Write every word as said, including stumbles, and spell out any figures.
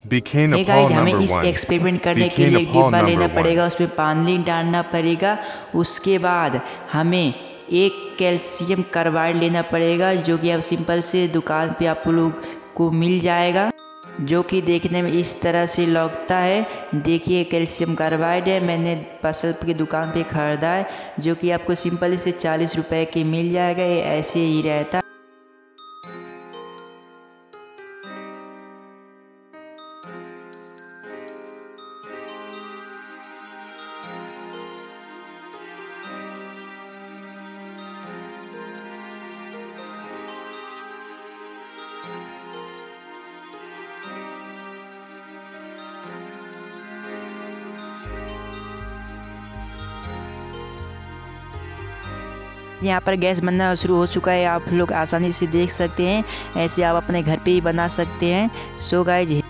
Became hey guys, Paul हमें number इस one. Experiment करने के Became लिए एक Paul डिब्बा लेना number one. पड़ेगा, उसमें पानी डालना पड़ेगा। उसके बाद हमें एक कैल्शियम कार्बाइड लेना पड़ेगा, जो कि अब सिंपल से दुकान पे आप लोग को मिल जाएगा, जो कि देखने में इस तरह से लगता है। देखिए कैल्शियम कार्बाइड है, मैंने फसल की दुकान पे ख़रीदा है, जो कि आपको सिंपल से चालीस रुपए की मिल जाएगा। ये ऐसे ही रहता। यहाँ पर गैस बनना शुरू हो चुका है, आप लोग आसानी से देख सकते हैं। ऐसे आप अपने घर पे ही बना सकते हैं। So guys